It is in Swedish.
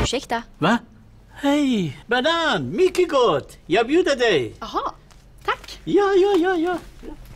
Ursäkta. Va? Hej, banan, mycket gott. Jag bjuder dig. Jaha, tack. Ja.